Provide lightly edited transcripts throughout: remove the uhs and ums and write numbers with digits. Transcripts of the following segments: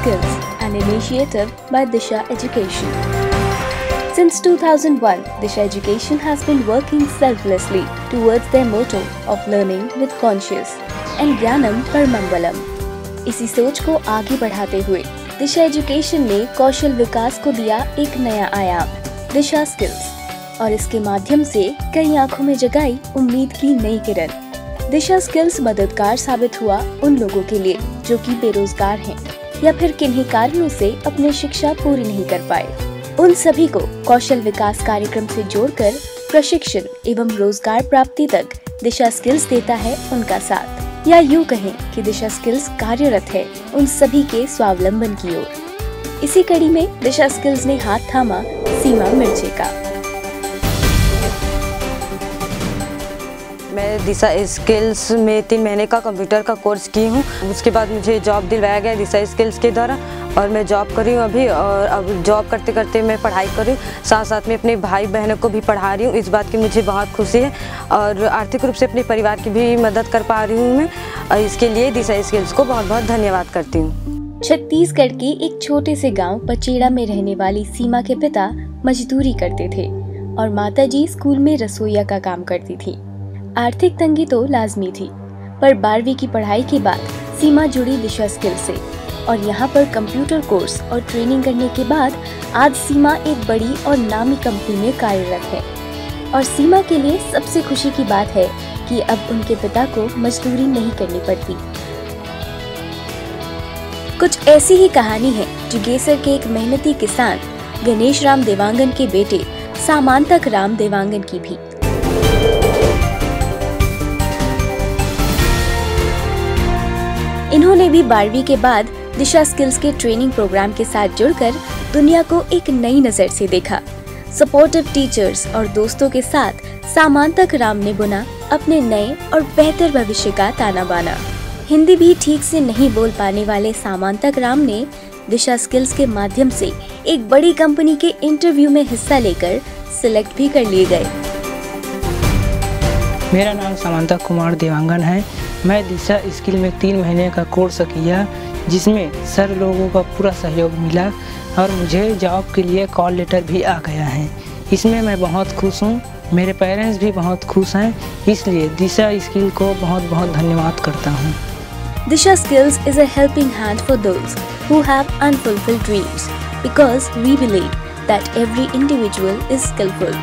Skills, an initiative by Disha Education. Since 2001, Disha Education has been working selflessly towards their motto of learning with conscience and Gyanam Paramambalam. इसी सोच को आगे बढ़ाते हुए दिशा education ने कौशल विकास को दिया एक नया आयाम, दिशा स्किल्स, और इसके माध्यम से कई आंखों में जगाई उम्मीद की नई किरण। दिशा स्किल्स मददगार साबित हुआ उन लोगों के लिए जो कि बेरोजगार हैं या फिर किन्हीं कारणों से अपनी शिक्षा पूरी नहीं कर पाए। उन सभी को कौशल विकास कार्यक्रम से जोड़कर प्रशिक्षण एवं रोजगार प्राप्ति तक दिशा स्किल्स देता है उनका साथ, या यूँ कहें कि दिशा स्किल्स कार्यरत है उन सभी के स्वावलंबन की ओर। इसी कड़ी में दिशा स्किल्स ने हाथ थामा सीमा मिर्चे का। मैं दिशा स्किल्स में 3 महीने का कंप्यूटर का कोर्स की हूँ। उसके बाद मुझे जॉब दिलवाया गया दिशा स्किल्स के द्वारा और मैं जॉब कर रही हूँ अभी। और अब जॉब करते करते मैं पढ़ाई कर रही हूँ, साथ साथ में अपने भाई बहनों को भी पढ़ा रही हूँ। इस बात की मुझे बहुत खुशी है और आर्थिक रूप से अपने परिवार की भी मदद कर पा रही हूँ मैं, और इसके लिए दिशा स्किल्स को बहुत बहुत धन्यवाद करती हूँ। छत्तीसगढ़ के एक छोटे से गाँव पचेड़ा में रहने वाली सीमा के पिता मजदूरी करते थे और माताजी स्कूल में रसोइया का काम करती थी। आर्थिक तंगी तो लाजमी थी, पर 12वीं की पढ़ाई के बाद सीमा जुड़ी दिशा स्किल से और यहाँ पर कंप्यूटर कोर्स और ट्रेनिंग करने के बाद आज सीमा एक बड़ी और नामी कंपनी में कार्यरत है। और सीमा के लिए सबसे खुशी की बात है कि अब उनके पिता को मजदूरी नहीं करनी पड़ती। कुछ ऐसी ही कहानी है जुगेसर के एक मेहनती किसान गणेश राम देवांगन के बेटे सामांतक राम देवांगन की भी। इन्होंने भी 12वीं के बाद दिशा स्किल्स के ट्रेनिंग प्रोग्राम के साथ जुड़कर दुनिया को एक नई नजर से देखा। सपोर्टिव टीचर्स और दोस्तों के साथ सामांतक राम ने बुना अपने नए और बेहतर भविष्य का ताना बाना। हिंदी भी ठीक से नहीं बोल पाने वाले सामांतक राम ने दिशा स्किल्स के माध्यम से एक बड़ी कंपनी के इंटरव्यू में हिस्सा लेकर सिलेक्ट भी कर लिए गए। मेरा नाम सामांतक कुमार देवांगन है। मैं दिशा स्किल में 3 महीने का कोर्स किया, जिसमें सर लोगों का पूरा सहयोग मिला और मुझे जॉब के लिए कॉल लेटर भी आ गया है। इसमें मैं बहुत खुश हूँ, मेरे पेरेंट्स भी बहुत खुश हैं, इसलिए दिशा स्किल को बहुत बहुत धन्यवाद करता हूँ। Disha Skills is a helping hand for those who have unfulfilled dreams because we believe that every individual is skillful.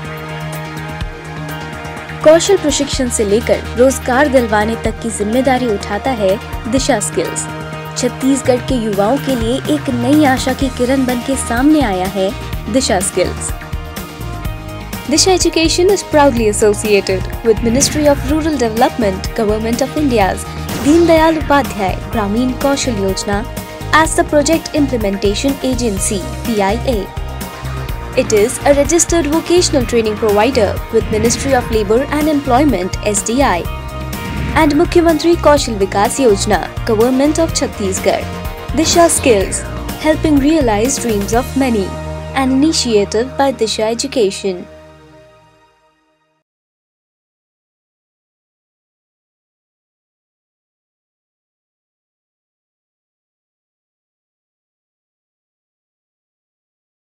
कौशल प्रशिक्षण से लेकर रोजगार दिलवाने तक की जिम्मेदारी उठाता है दिशा स्किल्स। छत्तीसगढ़ के युवाओं के लिए एक नई आशा की किरण बन के सामने आया है Disha skills. Disha Education is proudly associated with Ministry of Rural Development, Government of India's Deen Dayal Upadhyay Gramin Kaushal Yojana as the project implementation agency (PIA). It is a registered vocational training provider with Ministry of Labour and Employment (SDI) and Mukhyamantri Kaushal Vikas Yojana, Government of Chhattisgarh. Disha Skills, helping realize dreams of many, an initiative by Disha Education.